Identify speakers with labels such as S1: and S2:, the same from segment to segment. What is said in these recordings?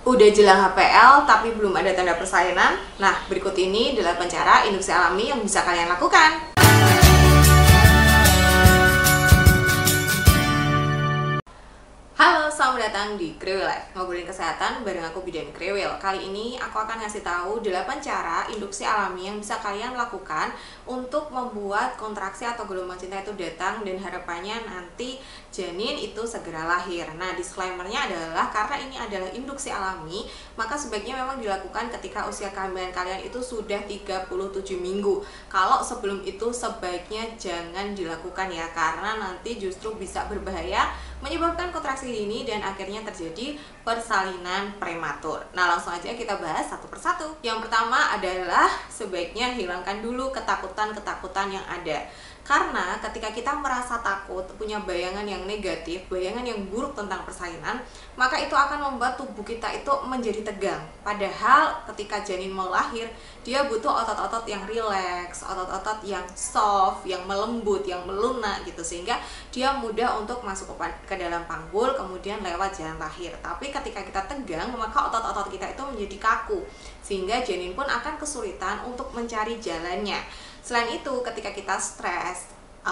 S1: Udah jelang HPL tapi belum ada tanda persalinan? Nah, berikut ini 8 cara induksi alami yang bisa kalian lakukan. Halo, selamat datang di Krewil Life, ngobrolin kesehatan bareng aku Bidan Krewil. Kali ini aku akan ngasih tahu 8 cara induksi alami yang bisa kalian lakukan untuk membuat kontraksi atau gelombang cinta itu datang dan harapannya nanti janin itu segera lahir. Nah, disclaimernya adalah karena ini adalah induksi alami, maka sebaiknya memang dilakukan ketika usia kehamilan kalian itu sudah 37 minggu. Kalau sebelum itu sebaiknya jangan dilakukan ya, karena nanti justru bisa berbahaya, menyebabkan kontraksi dini dan akhirnya terjadi persalinan prematur. Nah, langsung aja kita bahas satu persatu. Yang pertama adalah sebaiknya hilangkan dulu ketakutan-ketakutan yang ada. Karena ketika kita merasa takut, punya bayangan yang negatif, bayangan yang buruk tentang persalinan, maka itu akan membuat tubuh kita itu menjadi tegang. Padahal ketika janin mau lahir, dia butuh otot-otot yang rileks, otot-otot yang soft, yang melembut, yang melunak gitu, sehingga dia mudah untuk masuk ke dalam panggul, kemudian lewat jalan lahir. Tapi ketika kita tegang, maka otot-otot kita itu menjadi kaku, sehingga janin pun akan kesulitan untuk mencari jalannya. Selain itu, ketika kita stres,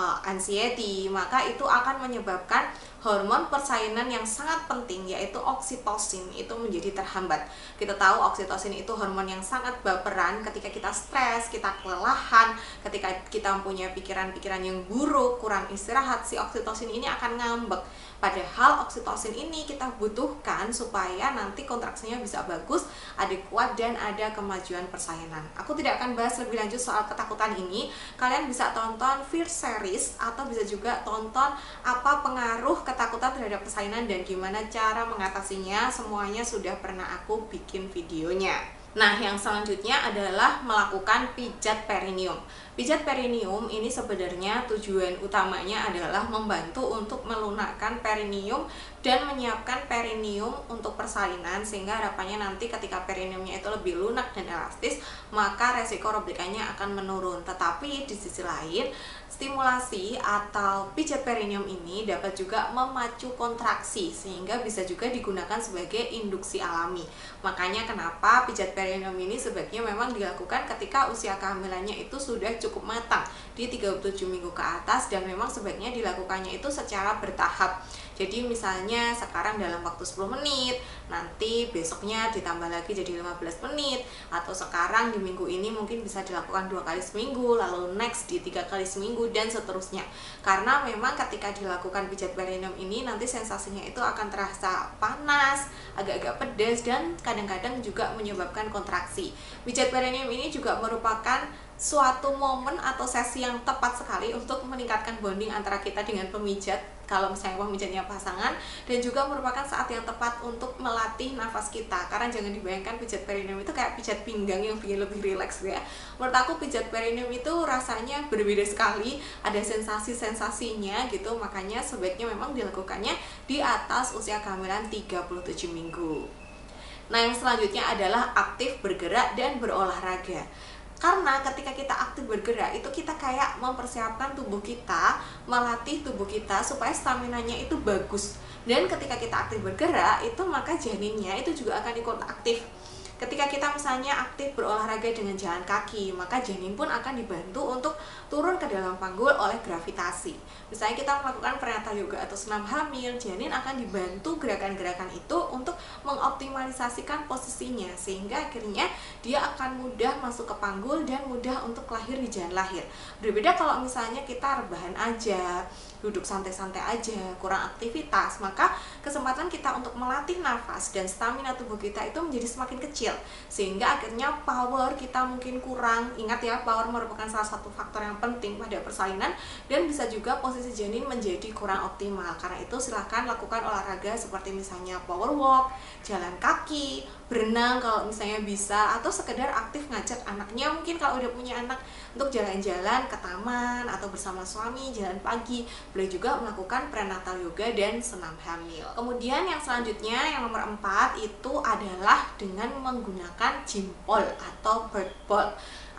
S1: anxiety, maka itu akan menyebabkan hormon persalinan yang sangat penting, yaitu oksitosin, itu menjadi terhambat. Kita tahu oksitosin itu hormon yang sangat berperan ketika kita stres, kita kelelahan, ketika kita mempunyai pikiran-pikiran yang buruk, kurang istirahat, si oksitosin ini akan ngambek. Padahal oksitosin ini kita butuhkan supaya nanti kontraksinya bisa bagus, adekuat, dan ada kemajuan persalinan. Aku tidak akan bahas lebih lanjut soal ketakutan ini. Kalian bisa tonton Fear series atau bisa juga tonton apa pengaruh ketakutan terhadap persalinan dan gimana cara mengatasinya. Semuanya sudah pernah aku bikin videonya. Nah, yang selanjutnya adalah melakukan pijat perineum. Pijat perineum ini sebenarnya tujuan utamanya adalah membantu untuk melunakkan perineum dan menyiapkan perineum untuk persalinan, sehingga harapannya nanti ketika perineumnya itu lebih lunak dan elastis, maka resiko replikannya akan menurun. Tetapi di sisi lain, stimulasi atau pijat perineum ini dapat juga memacu kontraksi, sehingga bisa juga digunakan sebagai induksi alami. Makanya kenapa pijat perineum ini sebaiknya memang dilakukan ketika usia kehamilannya itu sudah cukup matang di 37 minggu ke atas, dan memang sebaiknya dilakukannya itu secara bertahap. Jadi misalnya sekarang dalam waktu 10 menit, nanti besoknya ditambah lagi jadi 15 menit, atau sekarang di minggu ini mungkin bisa dilakukan 2 kali seminggu, lalu next di 3 kali seminggu, dan seterusnya. Karena memang ketika dilakukan pijat perineum ini nanti sensasinya itu akan terasa panas, agak-agak pedas, dan kadang-kadang juga menyebabkan kontraksi. Pijat perineum ini juga merupakan suatu momen atau sesi yang tepat sekali untuk meningkatkan bonding antara kita dengan pemijat, kalau misalnya pemijatnya pasangan, dan juga merupakan saat yang tepat untuk melatih nafas kita. Karena jangan dibayangkan pijat perineum itu kayak pijat pinggang yang bikin lebih rileks ya. Menurut aku pijat perineum itu rasanya berbeda sekali, ada sensasi-sensasinya gitu. Makanya sebaiknya memang dilakukannya di atas usia kehamilan 37 minggu. Nah, yang selanjutnya adalah aktif bergerak dan berolahraga. Karena ketika kita aktif bergerak, itu kita kayak mempersiapkan tubuh kita, melatih tubuh kita supaya staminanya itu bagus. Dan ketika kita aktif bergerak, itu maka janinnya itu juga akan ikut aktif. Ketika kita misalnya aktif berolahraga dengan jalan kaki, maka janin pun akan dibantu untuk turun ke dalam panggul oleh gravitasi. Misalnya kita melakukan prenatal yoga atau senam hamil, janin akan dibantu gerakan-gerakan itu untuk mengoptimalisasikan posisinya, sehingga akhirnya dia akan mudah masuk ke panggul dan mudah untuk lahir di jalan lahir. Berbeda kalau misalnya kita rebahan aja, duduk santai-santai aja, kurang aktivitas, maka kesempatan kita untuk melatih nafas dan stamina tubuh kita itu menjadi semakin kecil, sehingga akhirnya power kita mungkin kurang. Ingat ya, power merupakan salah satu faktor yang penting pada persalinan, dan bisa juga posisi janin menjadi kurang optimal. Karena itu silahkan lakukan olahraga seperti misalnya power walk, jalan kaki, berenang kalau misalnya bisa, atau sekedar aktif ngajak anaknya, mungkin kalau udah punya anak, untuk jalan-jalan ke taman atau bersama suami jalan pagi. Boleh juga melakukan prenatal yoga dan senam hamil. Kemudian yang selanjutnya, yang nomor 4 itu adalah dengan menggunakan gym ball atau bird ball.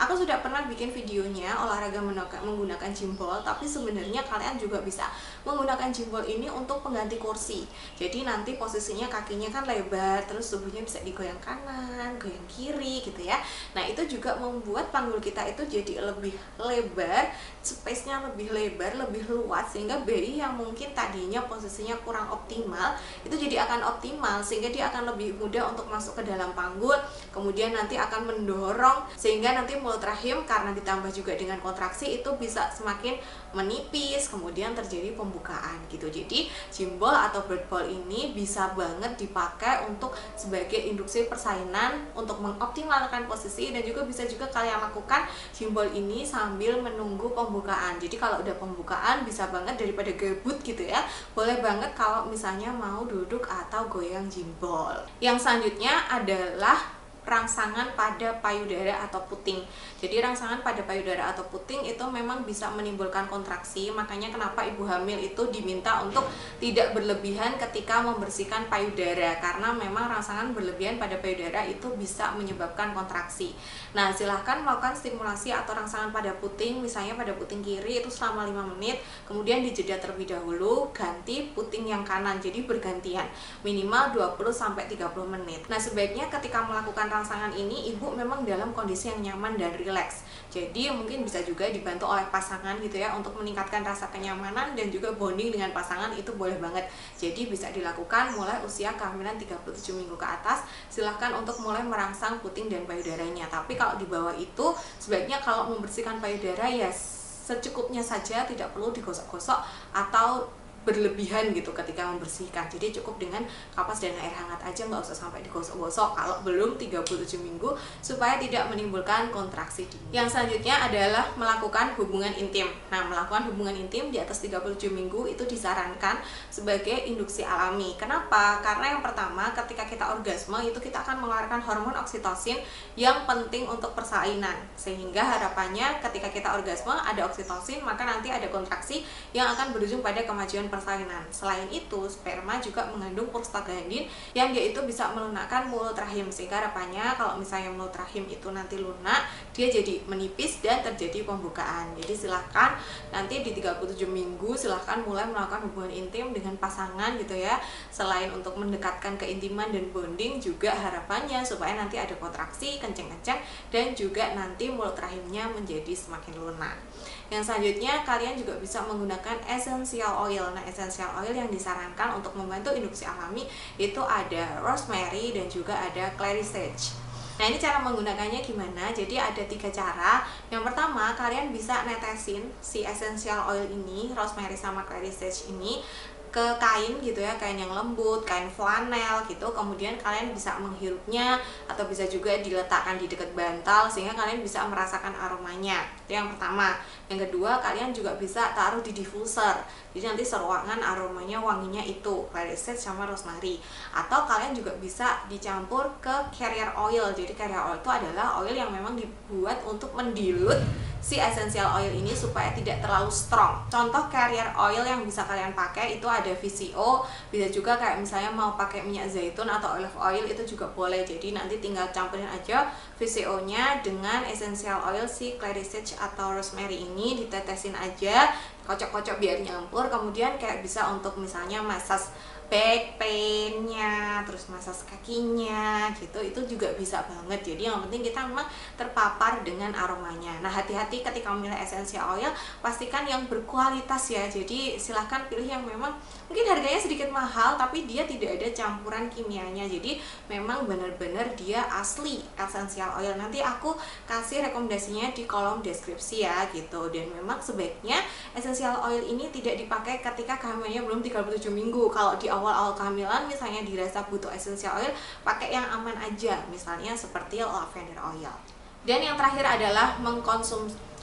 S1: Aku sudah pernah bikin videonya olahraga menggunakan jimbol, tapi sebenarnya kalian juga bisa menggunakan jimbol ini untuk pengganti kursi. Jadi nanti posisinya kakinya kan lebar, terus tubuhnya bisa digoyang kanan, goyang kiri gitu ya. Nah itu juga membuat panggul kita itu jadi lebih lebar, space-nya lebih lebar, lebih luas, sehingga bayi yang mungkin tadinya posisinya kurang optimal itu jadi akan optimal, sehingga dia akan lebih mudah untuk masuk ke dalam panggul, kemudian nanti akan mendorong sehingga nanti mulut rahim karena ditambah juga dengan kontraksi itu bisa semakin menipis, kemudian terjadi pembukaan gitu. Jadi jimbol atau bird ball ini bisa banget dipakai untuk sebagai induksi persalinan untuk mengoptimalkan posisi, dan juga bisa juga kalian lakukan jimbol ini sambil menunggu pembukaan. Jadi kalau udah pembukaan bisa banget daripada gabut gitu ya, boleh banget kalau misalnya mau duduk atau goyang jimbol. Yang selanjutnya adalah rangsangan pada payudara atau puting. Jadi rangsangan pada payudara atau puting itu memang bisa menimbulkan kontraksi, makanya kenapa ibu hamil itu diminta untuk tidak berlebihan ketika membersihkan payudara, karena memang rangsangan berlebihan pada payudara itu bisa menyebabkan kontraksi. Nah silahkan melakukan stimulasi atau rangsangan pada puting, misalnya pada puting kiri itu selama 5 menit, kemudian dijeda terlebih dahulu, ganti puting yang kanan, jadi bergantian minimal 20-30 menit. Nah sebaiknya ketika melakukan rangsangan ini ibu memang dalam kondisi yang nyaman dan rileks. Jadi mungkin bisa juga dibantu oleh pasangan gitu ya, untuk meningkatkan rasa kenyamanan dan juga bonding dengan pasangan itu boleh banget. Jadi bisa dilakukan mulai usia kehamilan 37 minggu ke atas. Silahkan untuk mulai merangsang puting dan payudaranya. Tapi kalau di bawah itu sebaiknya kalau membersihkan payudara ya secukupnya saja, tidak perlu digosok-gosok atau berlebihan gitu ketika membersihkan. Jadi cukup dengan kapas dan air hangat aja, nggak usah sampai digosok-gosok kalau belum 37 minggu, supaya tidak menimbulkan kontraksi. Yang selanjutnya adalah melakukan hubungan intim. Nah melakukan hubungan intim di atas 37 minggu itu disarankan sebagai induksi alami. Kenapa? Karena yang pertama, ketika kita orgasme itu kita akan mengeluarkan hormon oksitosin yang penting untuk persalinan, sehingga harapannya ketika kita orgasme ada oksitosin, maka nanti ada kontraksi yang akan berujung pada kemajuan persalinan. Selain itu, sperma juga mengandung prostaglandin yang dia itu bisa melunakkan mulut rahim, sehingga harapannya kalau misalnya mulut rahim itu nanti lunak, dia jadi menipis dan terjadi pembukaan. Jadi silahkan nanti di 37 minggu silahkan mulai melakukan hubungan intim dengan pasangan gitu ya. Selain untuk mendekatkan keintiman dan bonding, juga harapannya supaya nanti ada kontraksi kenceng-kenceng dan juga nanti mulut rahimnya menjadi semakin lunak. Yang selanjutnya kalian juga bisa menggunakan essential oil. Nah essential oil yang disarankan untuk membantu induksi alami itu ada rosemary dan juga ada clary sage. Nah ini cara menggunakannya gimana? Jadi ada 3 cara. Yang pertama, kalian bisa netesin si essential oil ini, rosemary sama clary sage ini, ke kain gitu ya, kain yang lembut, kain flanel gitu. Kemudian kalian bisa menghirupnya atau bisa juga diletakkan di dekat bantal sehingga kalian bisa merasakan aromanya. Itu yang pertama. Yang kedua, kalian juga bisa taruh di diffuser. Jadi nanti seruangan aromanya wanginya itu clary sage sama rosemary. Atau kalian juga bisa dicampur ke carrier oil. Jadi carrier oil itu adalah oil yang memang dibuat untuk mendilut si essential oil ini supaya tidak terlalu strong. Contoh carrier oil yang bisa kalian pakai itu ada VCO, bisa juga kayak misalnya mau pakai minyak zaitun atau olive oil itu juga boleh. Jadi nanti tinggal campurin aja VCO-nya dengan essential oil si clary sage atau rosemary ini, ditetesin aja, kocok-kocok biar nyampur. Kemudian kayak bisa untuk misalnya massage back pain-nya, terus massage kakinya gitu, itu juga bisa banget. Jadi yang penting kita memang terpapar dengan aromanya. Nah hati-hati ketika memilih essential oil, pastikan yang berkualitas ya. Jadi silahkan pilih yang memang mungkin harganya sedikit mahal tapi dia tidak ada campuran kimianya, jadi memang benar-benar dia asli essential oil. Nanti aku kasih rekomendasinya di kolom deskripsi ya gitu. Dan memang sebaiknya essential oil ini tidak dipakai ketika kehamilannya belum 37 minggu. Kalau di awal-awal kehamilan misalnya dirasa butuh essential oil, pakai yang aman aja, misalnya seperti lavender oil. Dan yang terakhir adalah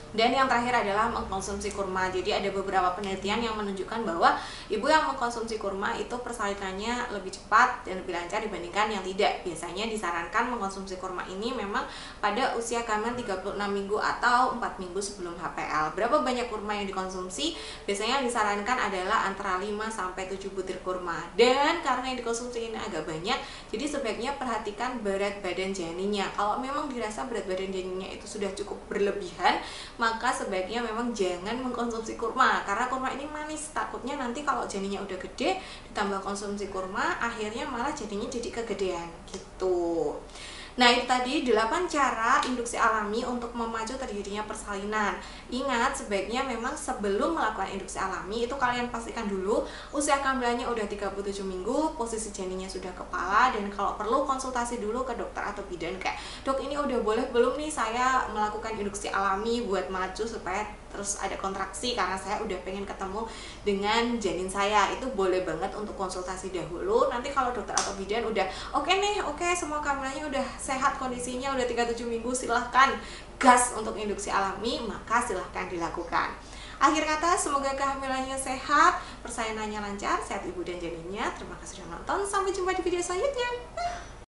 S1: Dan yang terakhir adalah mengkonsumsi kurma. Jadi ada beberapa penelitian yang menunjukkan bahwa ibu yang mengkonsumsi kurma itu persalinannya lebih cepat dan lebih lancar dibandingkan yang tidak. Biasanya disarankan mengkonsumsi kurma ini memang pada usia kandungan 36 minggu atau 4 minggu sebelum HPL. Berapa banyak kurma yang dikonsumsi? Biasanya disarankan adalah antara 5 sampai 7 butir kurma. Dan karena yang dikonsumsi ini agak banyak, jadi sebaiknya perhatikan berat badan janinnya. Kalau memang dirasa berat badan janinnya itu sudah cukup berlebihan, maka sebaiknya memang jangan mengkonsumsi kurma, karena kurma ini manis. Takutnya nanti kalau janinnya udah gede ditambah konsumsi kurma, akhirnya malah jadinya jadi kegedean gitu. Nah, itu tadi 8 cara induksi alami untuk memacu terjadinya persalinan. Ingat, sebaiknya memang sebelum melakukan induksi alami itu kalian pastikan dulu usia kehamilannya udah 37 minggu, posisi janinnya sudah kepala, dan kalau perlu konsultasi dulu ke dokter atau bidan kayak, "Dok, ini udah boleh belum nih saya melakukan induksi alami buat maju supaya terus ada kontraksi karena saya udah pengen ketemu dengan janin saya." Itu boleh banget untuk konsultasi dahulu. Nanti kalau dokter atau bidan udah oke nih, oke semua kehamilannya udah sehat, kondisinya udah 37 minggu, silahkan gas untuk induksi alami, maka silahkan dilakukan. Akhir kata, semoga kehamilannya sehat, persalinannya lancar, sehat ibu dan janinnya. Terima kasih sudah nonton, sampai jumpa di video selanjutnya.